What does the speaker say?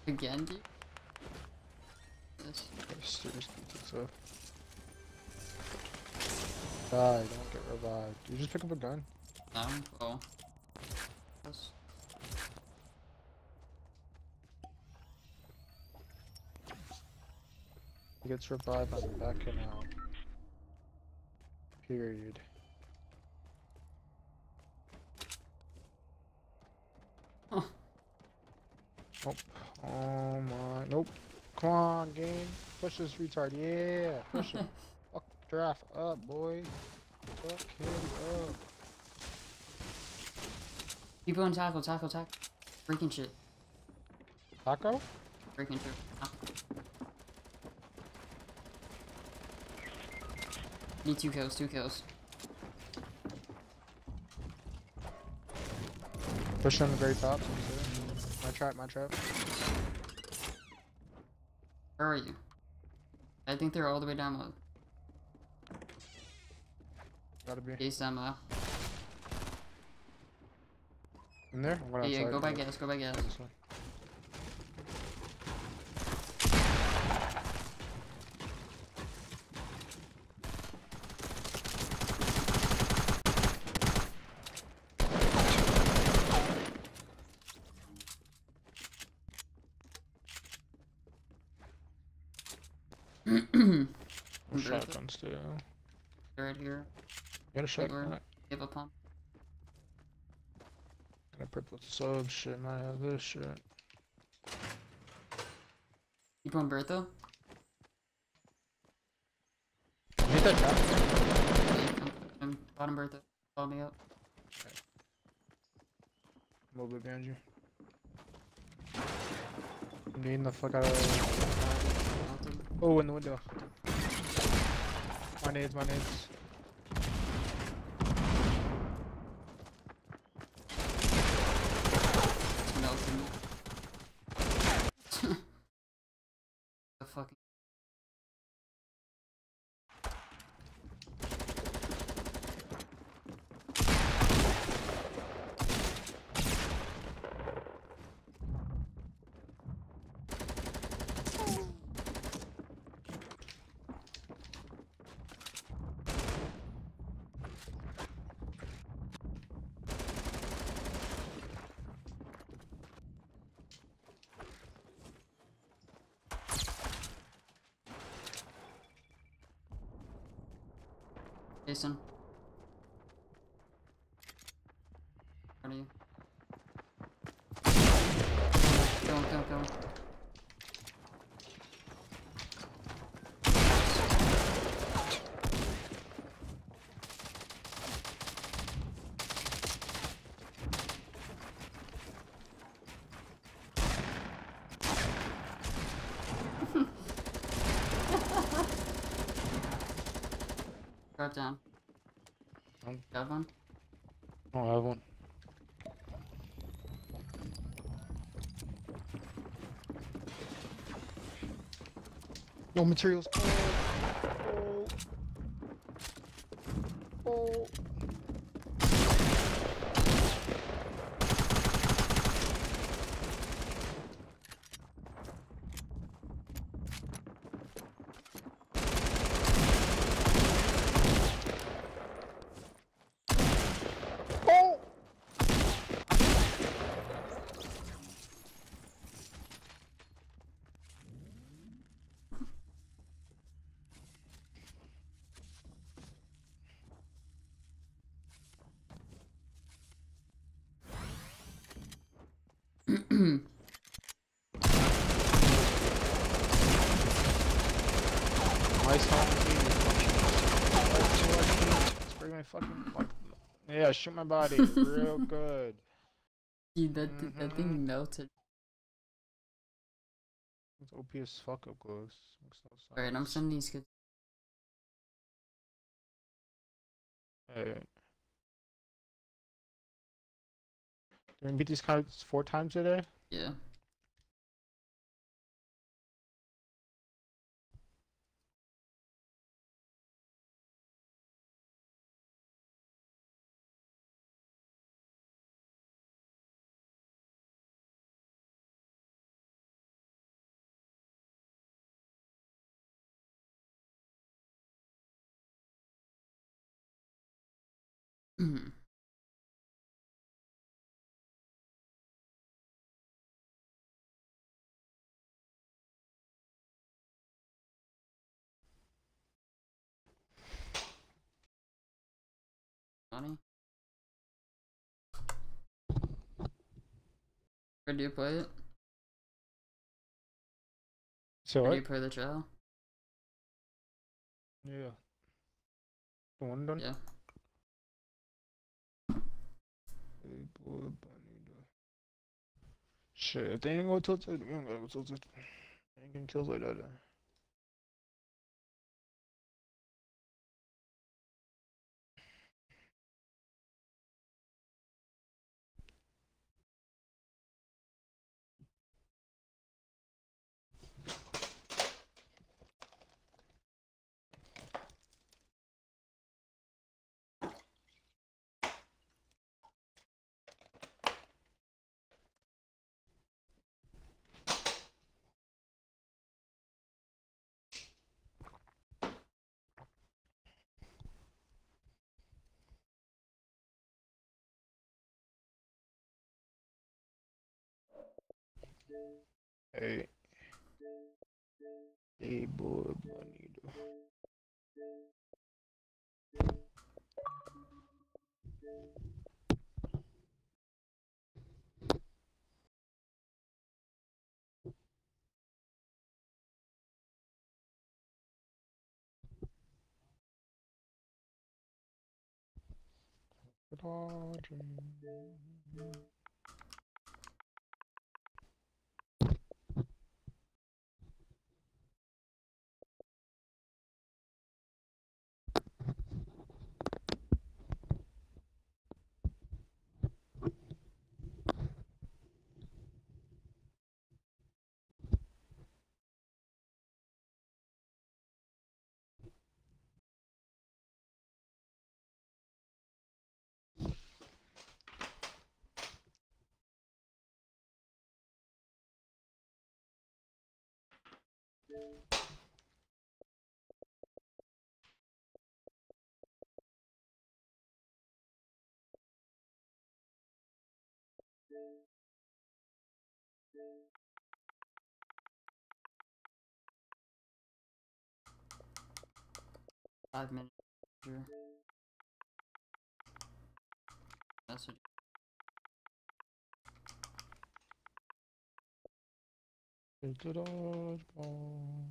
Again, dude? This. Seriously, so. Die, don't get revived. You just pick up a gun. Oh. This. He gets revived, I'm backing out. Period. Oh. Nope. Oh my. Nope. Come on, game. Push this retard. Yeah. Push him. Fuck draft up, boy. Fuck him up. People in tackle. Freaking shit. Taco? Freaking shit. Ah. Need 2 kills. Push on the very top. My trap. Where are you? I think they're all the way down low. Gotta be. Base ammo. In there? I'm Yeah, go by gas. This way. Shotguns too. They're right here. Got a shotgun. Give a pump. Got a purple sub shit, and I have this shit. You put on Bertha? Hit that trap. I'm bottom Bertha. Follow me up. Okay. A little bit behind you. I'm getting the fuck out of. Oh, in the window. My nades. Melting. The fucking. Jason. Where are you? Go. Drop down. Got one? Oh, I have one. No materials. Oh. Nice spray my fucking yeah, shoot my body real good. Dude, that thing melted. It's OP as fuck up close. Makes no sense. Alright, I'm sending these kids. Hey. Did we beat these guys 4 times today? Yeah. Funny. Where do you play it? So Where do what? you play the trial? Yeah. The one done? Yeah. Hey, boy, bunny, though. Shit, if they ain't gonna tilt it, we don't gotta go tilt it. Ain't getting kills like that. Hey. Hey, boy, bunny, though. .5 minutes. Message. It's a dodgeball.